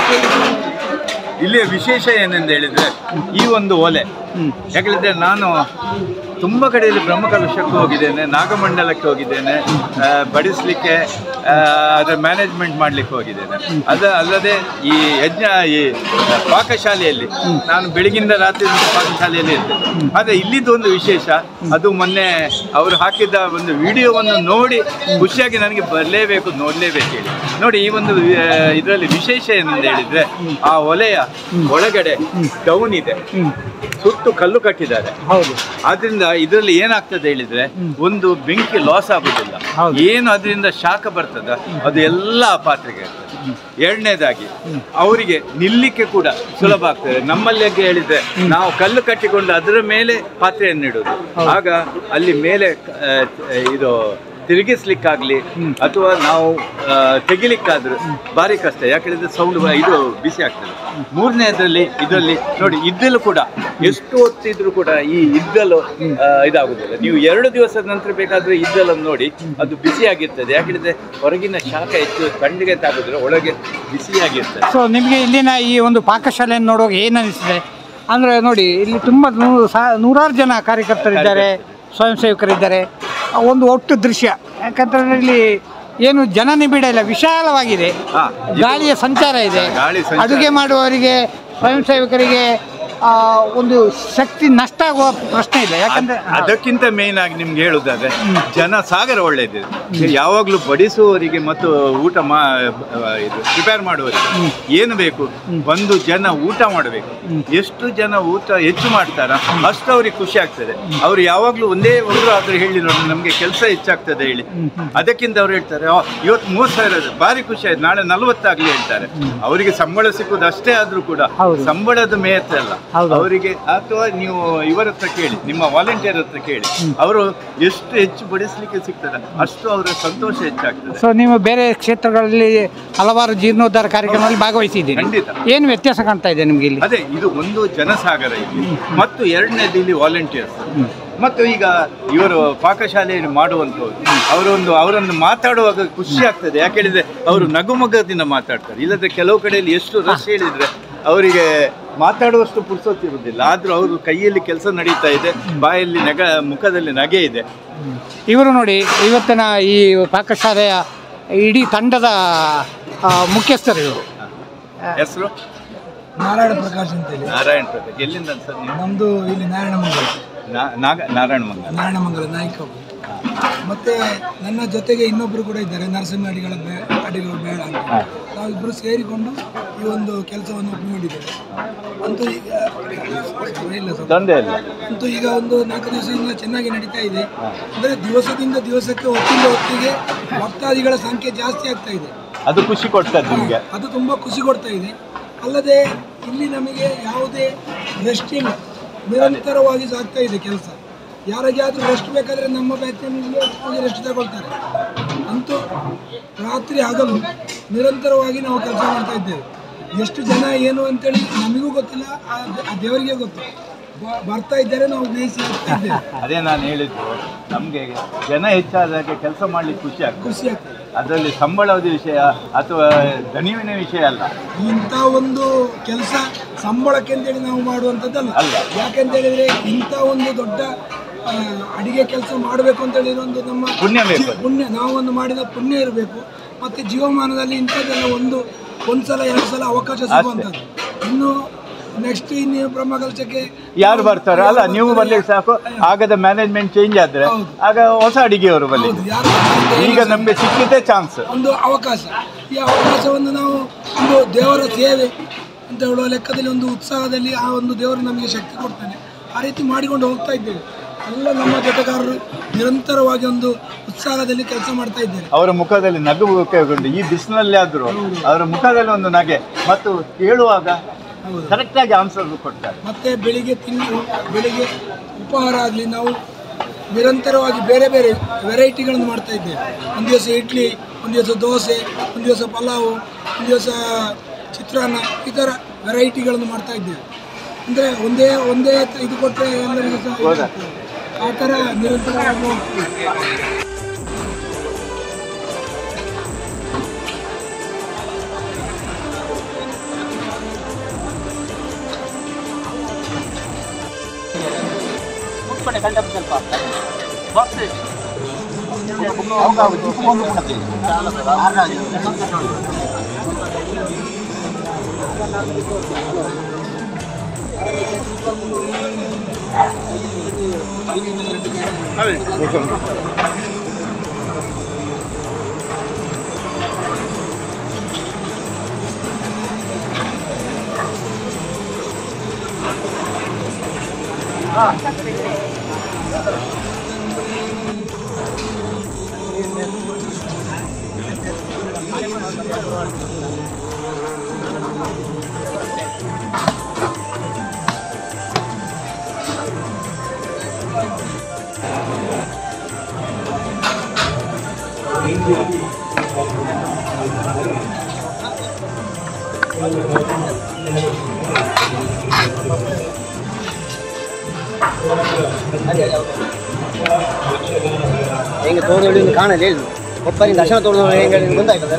ಇಲ್ಲಿಯ ವಿಶೇಷ ಏನೆಂದು ಹೇಳಿದರೆ ಈ ಒಂದು ಒಲೆ, ಯಾಕಂದರೆ ನಾನು ತುಂಬ ಕಡೆಯಲ್ಲಿ ಬ್ರಹ್ಮಕಲಶಕ್ಕೆ ಹೋಗಿದ್ದೇನೆ, ನಾಗಮಂಡಲಕ್ಕೆ ಹೋಗಿದ್ದೇನೆ, ಬಡಿಸಲಿಕ್ಕೆ ಅದರ ಮ್ಯಾನೇಜ್ಮೆಂಟ್ ಮಾಡಲಿಕ್ಕೆ ಹೋಗಿದ್ದೇನೆ. ಅಲ್ಲದೆ ಈ ಈ ಪಾಕಶಾಲೆಯಲ್ಲಿ ನಾನು ಬೆಳಗಿಂದ ರಾತ್ರಿ ಪಾಕಶಾಲೆಯಲ್ಲಿ ಇರ್ತೇನೆ. ಆದರೆ ಇಲ್ಲಿದ್ದೊಂದು ವಿಶೇಷ, ಅದು ಮೊನ್ನೆ ಅವರು ಹಾಕಿದ್ದ ಒಂದು ವಿಡಿಯೋವನ್ನು ನೋಡಿ ಖುಷಿಯಾಗಿ ನನಗೆ ಬರಲೇಬೇಕು, ನೋಡಲೇಬೇಕು ಹೇಳಿ. ನೋಡಿ, ಈ ಒಂದು ಇದರಲ್ಲಿ ವಿಶೇಷ ಏನಂತ ಹೇಳಿದರೆ ಆ ಒಲೆಯ ಒಳಗಡೆ ಡೌನ್ ಇದೆ, ಸುತ್ತು ಕಲ್ಲು ಕಟ್ಟಿದ್ದಾರೆ. ಹೌದು. ಆದ್ರಿಂದ ಇದರಲ್ಲಿ ಏನಾಗ್ತದೆ ಹೇಳಿದ್ರೆ ಒಂದು ಬೆಂಕಿ ಲಾಸ್ ಆಗುದಿಲ್ಲ, ಏನು ಅದರಿಂದ ಶಾಖ ಬರ್ತದ ಅದು ಎಲ್ಲ ಪಾತ್ರೆಗೆ ಇರ್ತದೆ. ಎರಡನೇದಾಗಿ ಅವರಿಗೆ ನಿಲ್ಲಿಕ್ಕೆ ಕೂಡ ಸುಲಭ ಆಗ್ತದೆ. ನಮ್ಮಲ್ಲಿ ಹೇಳಿದ್ರೆ ನಾವು ಕಲ್ಲು ಕಟ್ಟಿಕೊಂಡು ಅದರ ಮೇಲೆ ಪಾತ್ರೆಯನ್ನು ಇಡೋದು, ಆಗ ಅಲ್ಲಿ ಮೇಲೆ ಇದು ತಿರುಗಿಸ್ಲಿಕ್ಕಾಗಲಿ ಅಥವಾ ನಾವು ತೆಗಿಲಿಕ್ಕಾದ್ರೂ ಭಾರಿ ಕಷ್ಟ, ಯಾಕಂದರೆ ಸೌಂಡ್ ಇದು ಬಿಸಿ ಆಗ್ತದೆ. ಮೂರನೇದರಲ್ಲಿ ಇದರಲ್ಲಿ ನೋಡಿ, ಇದ್ದಲು ಕೂಡ ಎಷ್ಟು ಹೊತ್ತಿದ್ರು ಕೂಡ ಈ ಇದ್ದಲು ಇದಾಗುದಿಲ್ಲ. ನೀವು 2 ದಿವಸದ ನಂತರ ಬೇಕಾದರೆ ಇದ್ದಲನ್ನು ನೋಡಿ, ಅದು ಬಿಸಿಯಾಗಿರ್ತದೆ. ಯಾಕಂದರೆ ಹೊರಗಿನ ಶಾಖ ಹೆಚ್ಚು ಕಣ್ಣಿಗೆ ತಾಗುದಿಲ್ಲ, ಒಳಗೆ ಬಿಸಿಯಾಗಿರ್ತದೆ. ಸೊ ನಿಮಗೆ ಇಲ್ಲಿನ ಈ ಒಂದು ಪಾಕಶಾಲೆಯನ್ನು ನೋಡುವಾಗ ಏನು ಅನಿಸ್ತದೆ ಅಂದರೆ, ನೋಡಿ ಇಲ್ಲಿ ತುಂಬ ನೂರಾರು ಜನ ಕಾರ್ಯಕರ್ತರಿದ್ದಾರೆ, ಸ್ವಯಂ ಸೇವಕರಿದ್ದಾರೆ. ಒಂದು ಒಟ್ಟು ದೃಶ್ಯ, ಯಾಕಂತಂದರೆ ಇಲ್ಲಿ ಏನು ಜನನಿಬಿಡ ಇಲ್ಲ, ವಿಶಾಲವಾಗಿದೆ, ಗಾಳಿಯ ಸಂಚಾರ ಇದೆ. ಅಡುಗೆ ಮಾಡುವವರಿಗೆ, ಸ್ವಯಂ ಸೇವಕರಿಗೆ ಒಂದು ಶಕ್ತಿ ನಷ್ಟ ಆಗುವ ಪ್ರಶ್ನೆ ಇಲ್ಲ. ಯಾಕಂದ್ರೆ ಅದಕ್ಕಿಂತ ಮೇನ್ ಆಗಿ ನಿಮ್ಗೆ ಹೇಳುದಾದ್ರೆ ಜನ ಸಾಗರ ಒಳ್ಳೆಯದಿದೆ. ಯಾವಾಗಲೂ ಬಡಿಸುವವರಿಗೆ ಮತ್ತು ಊಟ ಇದು ಪ್ರಿಪೇರ್ ಮಾಡುವವರಿಗೆ ಏನು ಬೇಕು, ಒಂದು ಜನ ಊಟ ಮಾಡಬೇಕು. ಎಷ್ಟು ಜನ ಊಟ ಹೆಚ್ಚು ಮಾಡ್ತಾರ ಅಷ್ಟು ಅವ್ರಿಗೆ ಖುಷಿ ಆಗ್ತದೆ. ಅವ್ರು ಯಾವಾಗಲೂ ಒಂದೇ ಆದರೂ ಹೇಳಿ ನೋಡಿ ನಮಗೆ ಕೆಲಸ ಹೆಚ್ಚಾಗ್ತದೆ ಹೇಳಿ. ಅದಕ್ಕಿಂತ ಅವ್ರು ಹೇಳ್ತಾರೆ ಇವತ್ತು 30,000 ಭಾರಿ ಖುಷಿ ಆಯ್ತು, ನಾಳೆ 40 ಆಗಲಿ ಹೇಳ್ತಾರೆ. ಅವರಿಗೆ ಸಂಬಳ ಸಿಕ್ಕುದು ಅಷ್ಟೇ ಆದ್ರೂ ಕೂಡ ಸಂಬಳದ ಮೇಯತ್ತೆ ಅಲ್ಲ ಅವರಿಗೆ. ಅಥವಾ ನೀವು ಇವರ ಹತ್ರ ಕೇಳಿ, ನಿಮ್ಮ ವಾಲಂಟಿಯರ್ ಹತ್ರ ಕೇಳಿ, ಅವರು ಎಷ್ಟು ಹೆಚ್ಚು ಬಡಿಸ್ಲಿಕ್ಕೆ ಸಿಗ್ತದೆ ಅಷ್ಟು ಅವರ ಸಂತೋಷ ಹೆಚ್ಚಾಗ್ತದೆ. ಸೊ ನೀವು ಬೇರೆ ಕ್ಷೇತ್ರಗಳಲ್ಲಿ ಹಲವಾರು ಜೀರ್ಣೋದ್ಧಾರ ಕಾರ್ಯಕ್ರಮದಲ್ಲಿ ಭಾಗವಹಿಸಿದ್ದೀರಿ, ಖಂಡಿತ. ಏನು ವ್ಯತ್ಯಾಸ ಕಾಣ್ತಾ ಇದೆ ನಿಮ್ಗೆ ಇಲ್ಲಿ? ಅದೇ, ಇದು ಒಂದು ಜನಸಾಗರ ಇಲ್ಲಿ, ಮತ್ತು ಎರಡನೇದು ಇಲ್ಲಿ ವಾಲಂಟಿಯರ್ಸ್. ಮತ್ತು ಈಗ ಇವರು ಪಾಕಶಾಲೆಯನ್ನು ಮಾಡುವಂಥವ್ರು ಅವರನ್ನು ಮಾತಾಡುವಾಗ ಖುಷಿ ಆಗ್ತದೆ. ಯಾಕೆ ಹೇಳಿದ್ರೆ ಅವರು ನಗುಮಗದಿಂದ ಮಾತಾಡ್ತಾರೆ. ಇಲ್ಲದ್ರೆ ಕೆಲವು ಕಡೆಯಲ್ಲಿ ಎಷ್ಟು ರಶ್ ಹೇಳಿದ್ರೆ ಅವರಿಗೆ ಮಾತಾಡುವಷ್ಟು ಪುರ್ಸೊತ್ತಿರುವುದಿಲ್ಲ. ಆದರೂ ಅವರು ಕೈಯಲ್ಲಿ ಕೆಲಸ ನಡೀತಾ ಇದೆ, ಬಾಯಲ್ಲಿ ಮುಖದಲ್ಲಿ ನಗೆ ಇದೆ. ಇವರು ನೋಡಿ, ಇವತ್ತಿನ ಈ ಪಾಕಶಾಲೆಯ ಇಡೀ ತಂಡದ ಮುಖ್ಯಸ್ಥರು ಇವರು. ಹೆಸರು ನಾರಾಯಣ ಪ್ರಕಾಶ್ ಅಂತೇಳಿ. ನಾರಾಯಣ ಪ್ರಕಾಶ್, ಎಲ್ಲಿಂದ ಸರ್? ನಮ್ಮದು ಇಲ್ಲಿ ನಾರಾಯಣಮಂಗಲ. ನಾರಾಯಣಮಂಗಲ ನಾಯಕ. ಮತ್ತೆ ನನ್ನ ಜೊತೆಗೆ ಇನ್ನೊಬ್ಬರು ಕೂಡ ಇದ್ದಾರೆ, ನರಸಿಂಹ ಅಡಿಗಳು ಬೇಡ ಅಂತ. ನಾವಿಬ್ಬರು ಸೇರಿಕೊಂಡು ಈ ಒಂದು ಕೆಲಸವನ್ನು ಒಪ್ಪಿಕೊಂಡಿದ್ದೇವೆ. ಅಂತೂ ಈಗ ಅಂತೂ ಈಗ ಒಂದು 4 ದಿವಸದಿಂದ ಚೆನ್ನಾಗಿ ನಡೀತಾ ಇದೆ. ಅಂದರೆ ದಿವಸದಿಂದ ದಿವಸಕ್ಕೆ ಹೊತ್ತಿಗೆ ಭಕ್ತಾದಿಗಳ ಸಂಖ್ಯೆ ಜಾಸ್ತಿ ಆಗ್ತಾ ಇದೆ. ಅದು ಖುಷಿ ಕೊಡ್ತದೆ ನಿಮಗೆ? ಅದು ತುಂಬ ಖುಷಿ ಕೊಡ್ತಾ ಇದೆ. ಅಲ್ಲದೆ ಇಲ್ಲಿ ನಮಗೆ ಯಾವುದೇ ರೆಸ್ಟ್ ಇಲ್ಲ, ನಿರಂತರವಾಗಿ ಸಾಗ್ತಾ ಇದೆ ಕೆಲಸ. ಯಾರಿಗಾದ್ರೂ ರೆಸ್ಟ್ ಬೇಕಾದರೆ ನಮ್ಮ ಬ್ಯಾಚ್ನಲ್ಲಿ ರೆಸ್ಟ್ ತಗೊಳ್ತಾರೆ. ಅಂತೂ ರಾತ್ರಿ ಹಗಲು ನಿರಂತರವಾಗಿ ನಾವು ಕೆಲಸ ಮಾಡ್ತಾ ಇದ್ದೇವೆ. ಎಷ್ಟು ಜನ ಏನು ಅಂತೇಳಿ ನಮಗೂ ಗೊತ್ತಿಲ್ಲ, ಆ ದೇವರಿಗೆ ಗೊತ್ತು. ಬರ್ತಾ ಇದ್ದಾರೆ, ನಾವು ಬೇಯಿಸಿ ಆಗ್ತಾ ಇದ್ದೇವೆ. ಅದೇ ನಾನು ಹೇಳಿದ್ದು, ನಮಗೆ ಜನ ಹೆಚ್ಚಾದಾಗೆ ಕೆಲಸ ಮಾಡ್ಲಿಕ್ಕೆ ಖುಷಿ ಆಗ್ತದೆ. ಅದರಲ್ಲಿ ಸಂಬಳದ ವಿಷಯ ಅಥವಾ ದಣಿವಿನ ವಿಷಯ ಅಲ್ಲ. ಇಂಥ ಒಂದು ಕೆಲಸ ಸಂಬಳಕ್ಕೆ ಅಂತೇಳಿ ನಾವು ಮಾಡುವಂಥದ್ದಲ್ಲ. ಯಾಕೆಂತ ಹೇಳಿದ್ರೆ ಇಂಥ ಒಂದು ದೊಡ್ಡ ಅಡಿಗೆ ಕೆಲಸ ಮಾಡಬೇಕು ಅಂತ ಹೇಳಿ ಒಂದು ನಮ್ಮ ಪುಣ್ಯ, ನಾವೊಂದು ಮಾಡಿದ ಪುಣ್ಯ ಇರಬೇಕು. ಮತ್ತು ಜೀವಮಾನದಲ್ಲಿ ಇಂಥದ್ದೆಲ್ಲ ಒಂದು ಸಲ 2 ಸಲ ಅವಕಾಶ ಸಿಗುವಂಥದ್ದು. ಇನ್ನು ನೆಕ್ಸ್ಟ್ ಇನ್ನು ಬ್ರಹ್ಮಕಲಶಕ್ಕೆ ಯಾರು ಬರ್ತಾರೋ ಅಲ್ಲ, ನೀವು ಬರ್ಲಿಕ್ಕೆ ಸಾಕು. ಆಗದ ಮ್ಯಾನೇಜ್ಮೆಂಟ್ ಚೇಂಜ್ ಆದ್ರೆ ಆಗ ಹೊಸ ಅಡಿಗೆಯವರು ಬರಲಿ. ಈಗ ನಮಗೆ ಸಿಕ್ಕಿದ್ದೇ ಚಾನ್ಸ್, ಒಂದು ಅವಕಾಶ. ಈ ಅವಕಾಶವನ್ನು ನಾವು ಒಂದು ದೇವರ ಸೇವೆ ಅಂತ ಹೇಳುವ ಲೆಕ್ಕದಲ್ಲಿ, ಒಂದು ಉತ್ಸಾಹದಲ್ಲಿ ಆ ಒಂದು ದೇವರು ನಮಗೆ ಶಕ್ತಿ ಕೊಡ್ತಾನೆ. ಆ ರೀತಿ ಮಾಡಿಕೊಂಡು ಹೋಗ್ತಾ ಇದ್ದೇವೆ. ಎಲ್ಲ ನಮ್ಮ ಜೊತೆಗಾರರು ನಿರಂತರವಾಗಿ ಒಂದು ಉತ್ಸಾಹದಲ್ಲಿ ಕೆಲಸ ಮಾಡ್ತಾ ಇದ್ದಾರೆ. ಅವರ ಮುಖದಲ್ಲಿ ನಗು ಕೊಂಡು ಈ ಬಿಸಿಲಲ್ಲಿ ಆದರೂ ಅವರ ಮುಖದಲ್ಲಿ ಒಂದು ನಗೆ, ಮತ್ತು ಹೇಳುವಾಗ ಕರೆಕ್ಟಾಗಿ ಆನ್ಸರ್ ಕೊಡ್ತಾರೆ. ಮತ್ತೆ ಬೆಳಿಗ್ಗೆ ಬೆಳಿಗ್ಗೆ ಉಪಹಾರ ಆಗಲಿ, ನಾವು ನಿರಂತರವಾಗಿ ಬೇರೆ ಬೇರೆ ವೆರೈಟಿಗಳನ್ನು ಮಾಡ್ತಾ ಇದ್ದೇವೆ. ಒಂದು ದಿವಸ ಇಡ್ಲಿ, ಒಂದು ದಿವಸ ದೋಸೆ, ಒಂದು ದಿವಸ ಪಲಾವು, ಒಂದು ದಿವಸ ಚಿತ್ರಾನ್ನ, ಈ ಥರ ವೆರೈಟಿಗಳನ್ನು ಮಾಡ್ತಾ ಇದ್ದೇವೆ. ಅಂದರೆ ಒಂದೇ ಇದು ಕೊಟ್ಟರೆ ಎಲ್ಲರಿಗೂ ಸಹ ಆ ಥರ ನಿರಂತರವಾಗಿ ಹೆಂಗೆ ತೋರ್ದೊಳ್ಳಿ ಕಾಣಲಿ ಒಪ್ಪನಿ ದರ್ಶನ ತೋರ್ದೊಳ್ಳಿ ಹೆಂಗೆ ಗೊತ್ತಾಯ್ತದೆ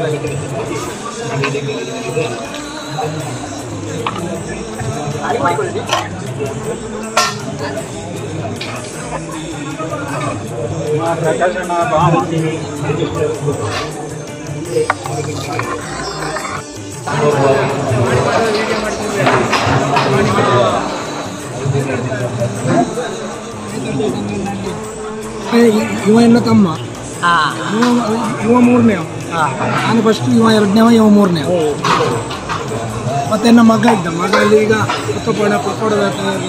ಇವ ಎಲ್ಲ ತಮ್ಮ ಇವ ಮೂರನೇ ನಾನು ಫಸ್ಟ್ ಇವ ಎರಡನೇವ ಇವ ಮೂರನೇ ಮತ್ತೆ ನನ್ನ ಮಗ ಇದ್ದ ಮಗ ಅಲ್ಲಿ ಈಗ ಪಕೋಡ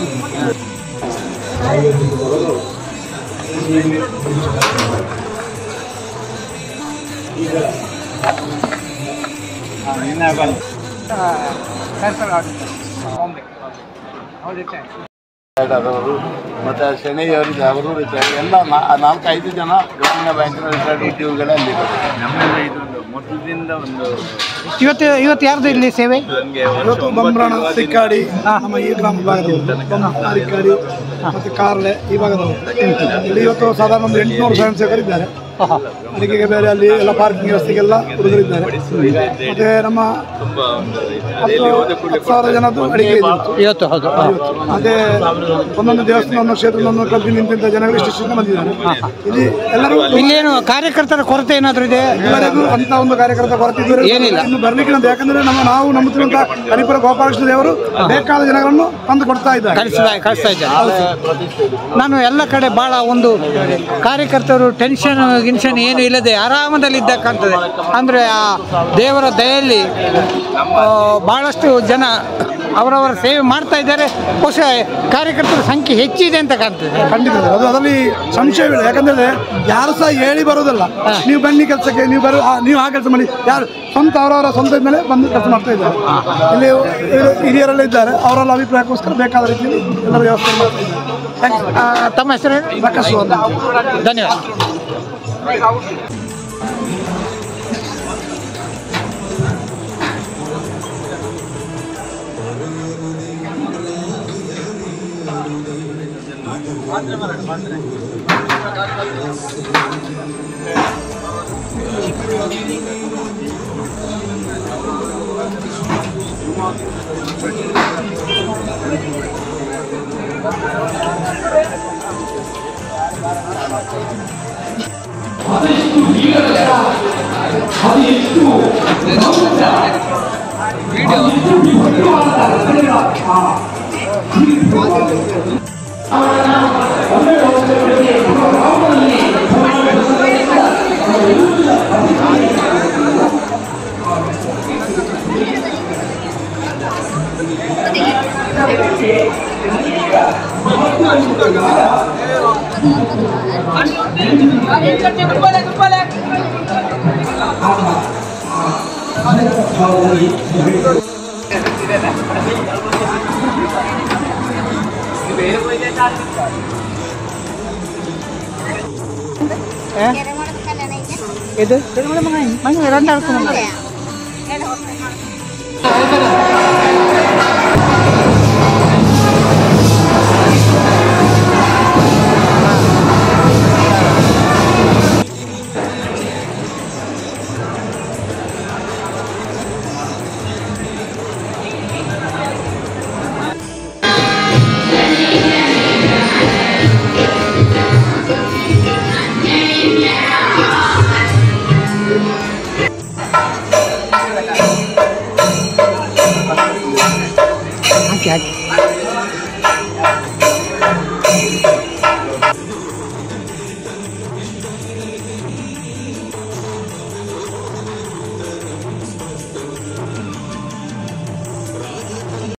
ಆದವರು ಮತ್ತು ಶನಿಯವರಿಗೆ ಅವರು ರಿಟೈರ್ಡ್ ಎಲ್ಲ 4-5 ಜನ ಗ್ರಾಮೀಣ ಬ್ಯಾಂಕಿನ ರಿಟೈರ್ಡ್ ಉದ್ಯೋಗಿಗಳೇ ಅಲ್ಲಿದ್ದಾರೆ. ನಮ್ಮೆಲ್ಲ ಇದೊಂದು ಮೊದಲಿಂದ ಒಂದು ಇವತ್ತು ಯಾರ್ದು ಇಲ್ಲಿ ಸೇವೆ? ಇವತ್ತು ಬಂಬ್ರಾಣ ಸಿಕ್ಕಾಡಿ ನಮ್ಮ ಈ ಗ್ರಾಮ ಭಾಗದವರು ಸಿಕ್ಕಾಡಿ ಮತ್ತು ಕಾರ್ಲೆ ಈ ಭಾಗದವರು ಇಲ್ಲಿ ಇವತ್ತು ಸಾಧಾರಣ ಒಂದು 800 ಸ್ವಯಂ ಸೇವಕರಿದ್ದಾರೆ. ಅಡಿಗೆಗೆ ಬೇರೆ ಅಲ್ಲಿ ಎಲ್ಲ ಪಾರ್ಕಿಂಗ್ ವ್ಯವಸ್ಥೆಗೆಲ್ಲ ಹುಡುಗರಿದ್ದಾರೆ. ಮತ್ತೆ ನಮ್ಮ 10,000 ಜನದ್ದು ಅಡಿಗೆ ಇವತ್ತು ಹೌದು. ಮತ್ತೆ ಒಂದೊಂದು ದೇವಸ್ಥಾನ ಒಂದೊಂದು ಕ್ಷೇತ್ರ ಒಂದೊಂದು ಕ್ಲಬ್ಬಿನ ನಿಂತಿದ್ದ ಜನಗಳು ಇಷ್ಟಿಷ್ಟು ಬಂದಿದ್ದಾರೆ. ಇಲ್ಲಿ ಎಲ್ಲರೂ ಇಲ್ಲೇನು ಕಾರ್ಯಕರ್ತರ ಕೊರತೆ ಏನಾದರೂ ಇದೆ? ಎಲ್ಲರಿಗೂ ಅಂತ ಒಂದು ಕಾರ್ಯಕರ್ತ ಕೊರತೆ ಇದ್ದರೆ ಏನಿಲ್ಲ. ಇನ್ನು ಬರ್ಲಿಕ್ಕೆ ಅಂತ ಯಾಕಂದ್ರೆ ನಾವು ನಂಬುತ್ತಿರುವಂತ ಹರಿಪುರ ಗೋಪಾಲಕೃಷ್ಣ ದೇವರು ಬೇಕಾದ ಜನಗಳನ್ನು ತಂದು ಕೊಡ್ತಾ ಇದ್ದಾರೆ, ಕಳಿಸ್ತಾ ಇದ್ದಾರೆ. ನಾನು ಎಲ್ಲ ಕಡೆ ಭಾಳ ಒಂದು ಕಾರ್ಯಕರ್ತರು ಟೆನ್ಷನ್ ಗಿನ್ಷನ್ ಏನು ಇಲ್ಲದೆ ಆರಾಮದಲ್ಲಿದ್ದಕ್ಕಂಥದ್ದು. ಅಂದರೆ ಆ ದೇವರ ದಯೆಯಲ್ಲಿ ಭಾಳಷ್ಟು ಜನ ಅವರವರ ಸೇವೆ ಮಾಡ್ತಾ ಇದ್ದಾರೆ. ಬಹುಶಃ ಕಾರ್ಯಕರ್ತರ ಸಂಖ್ಯೆ ಹೆಚ್ಚಿದೆ ಅಂತ ಕಾಣ್ತದೆ. ಖಂಡಿತ ಅದು ಅದರಲ್ಲಿ ಸಂಶಯವಿಲ್ಲ. ಯಾಕಂದ್ರೆ ಯಾರು ಸಹ ಹೇಳಿ ಬರೋದಲ್ಲ, ನೀವು ಬನ್ನಿ ಕೆಲಸಕ್ಕೆ, ನೀವು ಆ ಕೆಲಸ ಮಾಡಿ, ಯಾರು ಸ್ವಂತ ಅವರವರ ಸ್ವಂತ ಮೇಲೆ ಬಂದು ಕೆಲಸ ಮಾಡ್ತಾ ಇದ್ದಾರೆ. ಇಲ್ಲಿ ಹಿರಿಯರೆಲ್ಲ ಇದ್ದಾರೆ, ಅವರೆಲ್ಲ ಅಭಿಪ್ರಾಯಕ್ಕೋಸ್ಕರ ಬೇಕಾದ ರೀತಿಯಲ್ಲಿ ಎಲ್ಲರೂ ವ್ಯವಸ್ಥೆ ಮಾಡ್ತಾ ಇದ್ದಾರೆ. ತಮ್ಮ ಹೆಸರು? ಮಕಲಶ ಅಂತ. ಧನ್ಯವಾದ. ഇത് രണ്ടാൾക്കും ಹಾಕಿ